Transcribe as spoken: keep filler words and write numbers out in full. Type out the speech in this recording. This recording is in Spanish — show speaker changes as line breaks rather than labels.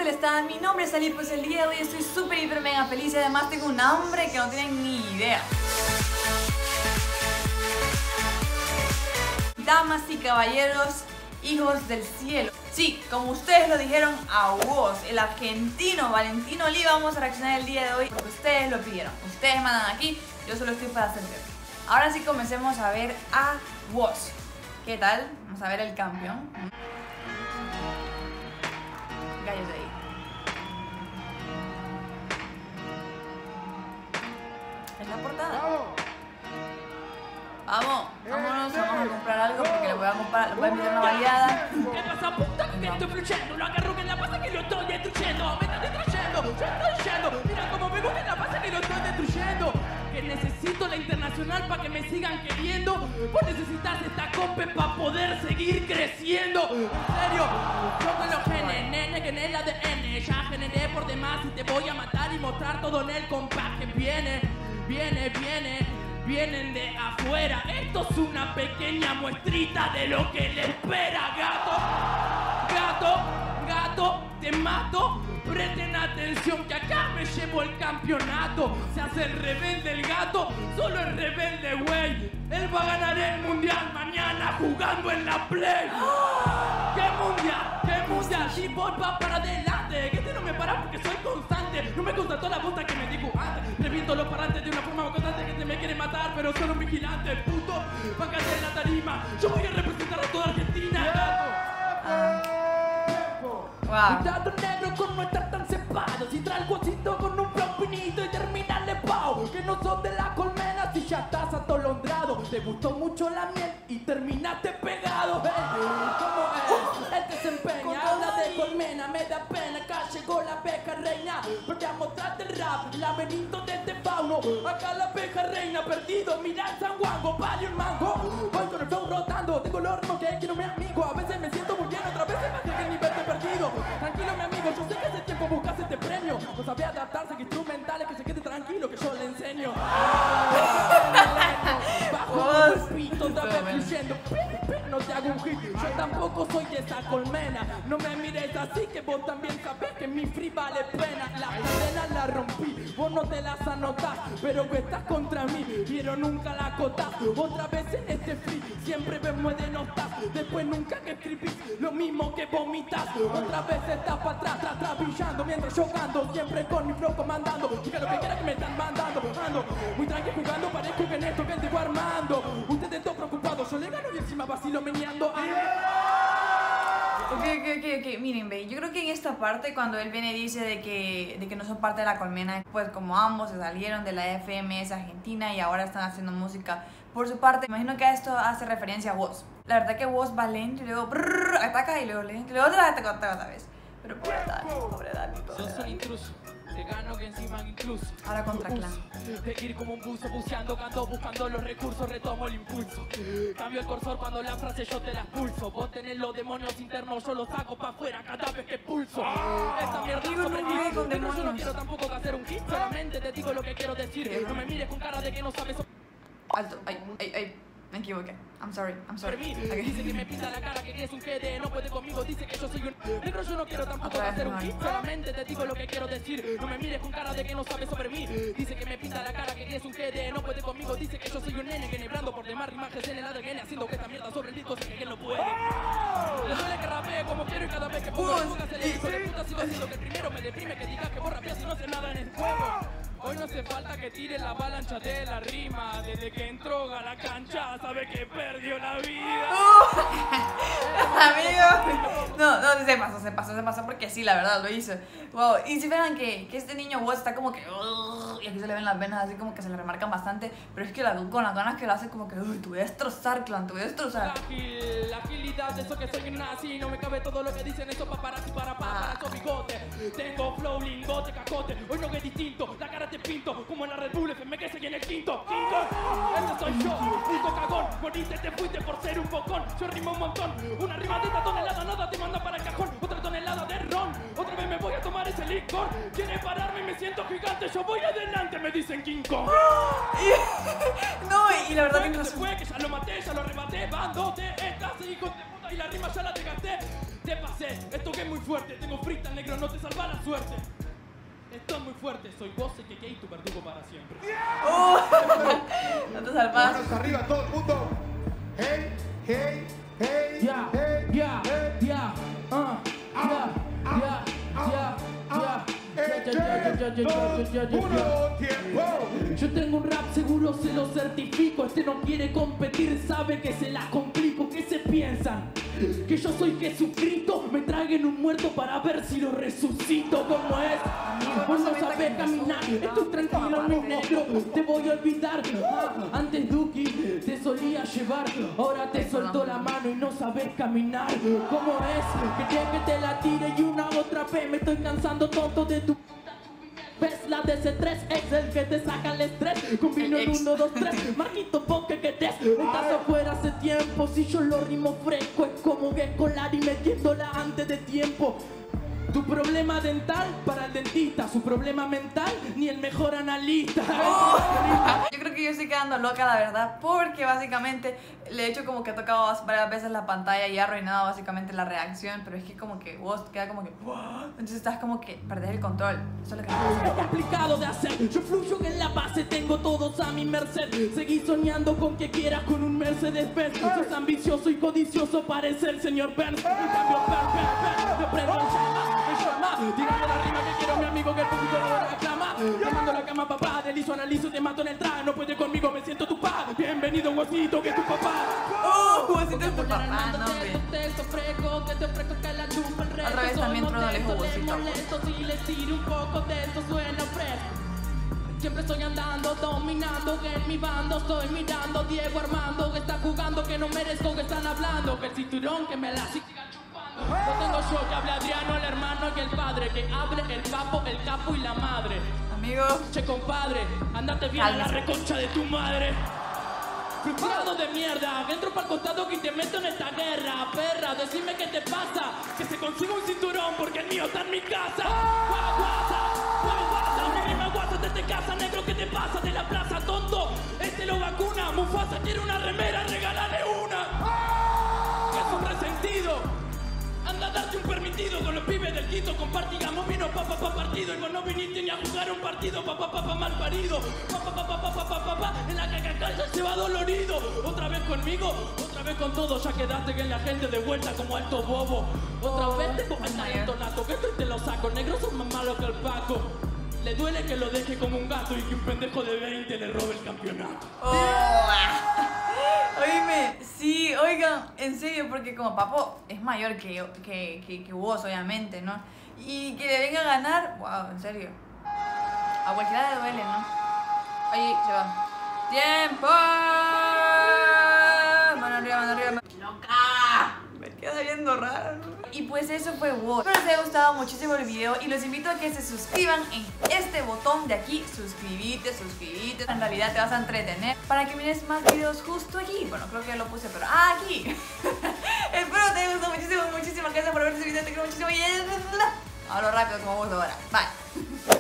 tal están? Mi nombre es Ali, pues el día de hoy estoy súper hiper mega feliz y además tengo un hambre que no tienen ni idea. Damas y caballeros, hijos del cielo. Sí, como ustedes lo dijeron, a Woz, el argentino Valentino Oliva, vamos a reaccionar el día de hoy porque ustedes lo pidieron. Ustedes mandan aquí, yo solo estoy para hacer ver. Ahora sí comencemos a ver a Woz. ¿Qué tal? Vamos a ver el campeón. Gallos de ahí. Es la portada. Vamos, vámonos, vamos a comprar algo porque le voy a comprar, le voy a invitar una baleada.
¿Qué pasa, puta? Que me estoy fluyendo. Lo agarro que la pasa que lo estoy destruyendo. Me está destruyendo, yo estoy yendo. Mira cómo me gusta la pasa que lo estoy destruyendo. Que necesito la internacional para que me sigan queriendo. Vos necesitas esta compe para poder seguir creciendo. En serio, yo con los genes, nene, que en el A D N ya generé por demás y te voy a matar y mostrar todo en el compás que viene, viene, viene. Vienen de afuera. Esto es una pequeña muestrita de lo que le espera, gato. Gato, gato, te mato. Presten atención que acá me llevo el campeonato. Se hace el rebelde el gato, solo el rebelde, güey. Él va a ganar el mundial mañana jugando en la Play. ¿Qué mundial? ¿Qué mundial? Y vos vas para adelante. Que este no me para porque soy constante. No me gusta toda la bosta que me digo antes. Reviento los parantes de una forma constante que te me quiere matar, pero solo un vigilante, puto. Págate en la tarima. Yo voy a representar a toda Argentina, gato.
Wow.
Cuidado negro con no estar tan cepado. Si trae el guasito con un flow finito y terminarle pao. Que no son de la colmena si ya estás atolondrado. Te gustó mucho la miel y terminaste pegado. Hey, ¿cómo es? Él te desempeña, habla de colmena, me da pena. Acá llegó la abeja reina. Voy a mostrarte el rap, el laberinto de este fauno. Acá la abeja reina, perdido, mira el San Juango, vale un mango. Voy con el flow rotando, tengo el ritmo que quiero mi amigo. A veces me siento muy bien, otras veces me hace que el nivel te perdido. Tranquilo mi amigo, yo sé que hace tiempo buscas este premio. No sabía adaptarse, que instrumentales, que se quede tranquilo, que yo le enseño. Bajo el pito, otra vez fluyendo. No te hago un hit, yo tampoco soy de esa colmena. No me mires así que vos también sabés que mi free vale pena. La cadena la rompí, vos no te las anotás, pero que estás contra mí, pero nunca la acotás. Otra vez en este free, siempre me mueve notas. Después nunca que escribís, lo mismo que vomitas. Otra vez estás para atrás, atrás, atrás, brillando mientras yo canto, siempre con mi flow comandando. Diga lo que quiera que me están mandando. Ando muy tranqui jugando, parezco que en esto que te voy armando. Ustedes están preocupados, yo le gano y encima vacilo meneando.
Ok, ok, ok, ok, miren, ve, yo creo que en esta parte cuando él viene y dice de que, de que no son parte de la colmena, pues como ambos se salieron de la F M S Argentina y ahora están haciendo música por su parte, imagino que a esto hace referencia a Woz. La verdad que Woz va lento y luego brrr, ataca y luego lento y luego otra vez ataca otra vez. Pero pobre Dani, pobre Dani, pobre
Yo soy
Dani.
intruso, te gano que encima incluso.
Ahora contra Clan.
De ir como un buzo buceando, canto buscando los recursos, retomo el impulso. Cambio el cursor cuando la frase yo te la expulso. Vos tenés los demonios internos, yo los saco pa' afuera cada vez que pulso. Esta mierda
Digo, no
sobre
vive con
Pero yo no
demonios.
quiero tampoco hacer un hit, solamente te digo lo que quiero decir. No me mires con cara de que no sabes sobre
Alto, ay, ay, ay, me equivoqué. I'm sorry, I'm sorry.
mí.
Okay.
Dice que me pinta la cara, que es un G D, no puede conmigo, dice que yo soy un negro, yo no quiero tampoco
Otra vez,
hacer un
hermano.
hit, solamente te digo lo que quiero decir. No me mires con cara de que no sabes sobre mí. Dice que me pinta la cara, que es un G D, no puede conmigo, dice que yo soy un nene, que nebrando por demás rimajes en el A D N, haciendo que esta mierda sobre el disco sé que él no puede. Le duele que rapee como quiero y cada vez que pongo la boca se le hizo de puta, sigo haciendo que el primero me deprime, que digas que vos rapeas y no hace nada en el juego. Hoy no hace falta que tire la avalancha de la rima. Desde que entró a la cancha sabe que perdió la vida.
Amigo, no, no, se pasó, se pasó, se pasó porque sí, la verdad, lo hizo. Wow, y si vean que, que este niño Woz está como que uh, y aquí se le ven las venas así como que se le remarcan bastante, pero es que la, con las ganas que lo hace como que uy, te voy a destrozar, Clan, te voy a destrozar.
Ágil, la agilidad de eso que soy un nazi. No me cabe todo lo que dicen esos paparazzi para para para esos bigotes. Tengo flow, lingote, cacote. Hoy no que es distinto, la cara te pinto como en la Red Bull F M que se viene el quinto. Quinto, este soy yo, puto cagón. Moriste, te fuiste por ser un bocón. Yo rimo un montón, una rimadita tonelada, nada te manda para el cajón. Otra tonelada de ron, otra vez me voy a tomar ese licor. Quiere pararme y me siento gigante, yo voy adelante, me dicen King Kong.
No, y la verdad que
que
no
se fue, que ya lo maté, ya lo arrebaté. Bando de estas hijos de puta y la rima ya la desgasté. Te pasé, esto que es muy fuerte. Tengo freestyle, negro, no te salva la suerte. Esto es muy fuerte, soy vos, el que y tu verdugo para siempre.
Uh, no te salvas.
Manos arriba, todo el mundo. Hey, hey, hey,
Ya,
hey,
ya,
hey.
ya, ah, ya, ya, ya, ya.
Uno, tiempo.
Yo tengo un rap seguro, se lo certifico. Este no quiere competir, sabe que se la complico. ¿Qué se piensan? Que yo soy Jesucristo. Me traguen un muerto para ver si lo resucito. ¿Cómo es? Vos no sabés caminar. Estoy tranquilo, mi negro. Te voy a olvidar. Ah, antes Duki te solía llevar. Ahora te soltó la mano y no sabes caminar. ¿Cómo es? Que quieren que te la tire y una otra vez. Me estoy cansando tonto de tu... ¿Ves? La D C tres es el que te saca el estrés. Combino en uno, dos, tres. Marquito, vos que querés. Estás afuera hace tiempo. Si yo lo rimo fresco, es como escolar y metiéndola antes de tiempo. Tu problema dental para el dentista. Su problema mental, ni el mejor analista.
Oh. Yo creo que yo estoy quedando loca, la verdad, porque básicamente le he hecho como que he tocado varias veces la pantalla y ha arruinado básicamente la reacción, pero es que como que vos queda como que... Entonces estás como que perdés el control. Eso es lo que
Es complicado de hacer. Yo fluyo en la base, tengo todos a mi merced. Seguí soñando con que quieras con un Mercedes Benz. Sos ambicioso y codicioso, parece el señor Benz. En cambio, Ben, Ben, Ben, me prendo en llamas, me llama. Dígame la rima que quiero, mi amigo, que el público no la aclama. Llamando a la cama, papá, delizo, analizo, te mato en el traje. No puedes conmigo, me siento tu pa. Bienvenido, huesito, que es tu papá.
¡Oh! Huesito es tu papá, no, hombre.
Otra
vez también Trono le dijo huesito.
Si les tiro un poco de esto suena fresco. Siempre estoy andando, dominando, que en mi bando estoy mirando. Diego Armando, que está jugando, que no merezco, que están hablando. Que el cinturón, que me la siga chupando. Lo tengo yo, que hable Adriano, el hermano y el padre. Que abre el papo, el capo y la madre.
Amigo.
Che, compadre, andate bien a la reconcha de tu madre. Frustrado de mierda, entro pa'l costado que te meto en esta guerra. Perra, decime qué te pasa. Que se consiga un cinturón porque el mío está en mi casa. Guasa, guasa, mi rima guasa desde casa. Negro, ¿qué te pasa de la plaza, tonto? Este lo vacuna, Mufasa quiere una remera, regálale una. Que es un resentido. Anda a darte un permitido con los pibes del Quito. Compartigamos vino pa pa pa partido. Y vos no viniste ni a jugar un partido. Pa pa pa pa mal parido. Pa pa pa pa pa pa pa pa. En la caca se va dolorido. Otra vez conmigo, otra vez con todo. Ya quedaste que en la gente de vuelta como alto bobo. Otra
oh,
vez tengo el talento nato. Que esto y te lo saco. Negros son más malos que el Paco. Le duele que lo deje como un gato y que un pendejo de veinte le robe el campeonato.
Oh. Oíme, sí, oigan, en serio, porque como Papo es mayor que, que, que, que vos, obviamente, ¿no? Y que le venga a ganar, wow, en serio. A cualquiera le duele, ¿no? Oye, se va. ¡Tiempo! Mano arriba, mano arriba. ¡Loca! Me queda viendo raro, ¿no? Y pues eso fue WOS. Espero les haya gustado muchísimo el video y los invito a que se suscriban en este botón de aquí. Suscribite, suscribite. En realidad te vas a entretener para que mires más videos justo aquí. Bueno, creo que ya lo puse, pero ah, aquí. Espero te haya gustado muchísimo, muchísimas gracias por ver este video. Te quiero muchísimo y hablo rápido como vos ahora. Bye.